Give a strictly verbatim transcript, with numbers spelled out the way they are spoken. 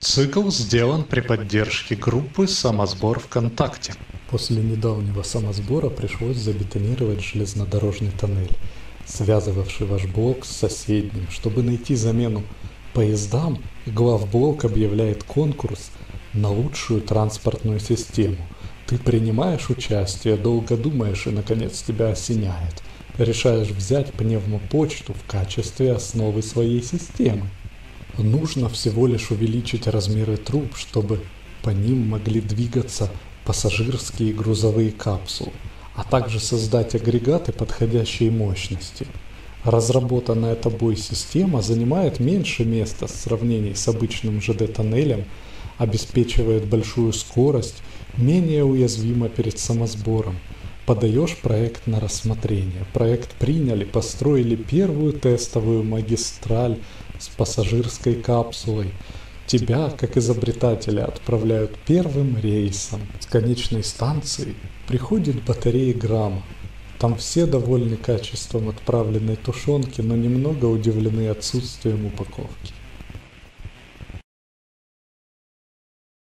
Цикл сделан при поддержке группы «Самосбор ВКонтакте». После недавнего самосбора пришлось забетонировать железнодорожный тоннель, связывавший ваш блок с соседним. Чтобы найти замену поездам, главблок объявляет конкурс на лучшую транспортную систему. Ты принимаешь участие, долго думаешь и наконец тебя осеняет. Решаешь взять пневмопочту в качестве основы своей системы. Нужно всего лишь увеличить размеры труб, чтобы по ним могли двигаться пассажирские и грузовые капсулы, а также создать агрегаты подходящей мощности. Разработанная тобой система занимает меньше места в сравнении с обычным ЖД-тоннелем, обеспечивает большую скорость, менее уязвима перед самосбором. Подаешь проект на рассмотрение. Проект приняли, построили первую тестовую магистраль с пассажирской капсулой. Тебя, как изобретателя, отправляют первым рейсом. С конечной станции приходит батарея грамма. Там все довольны качеством отправленной тушенки, но немного удивлены отсутствием упаковки.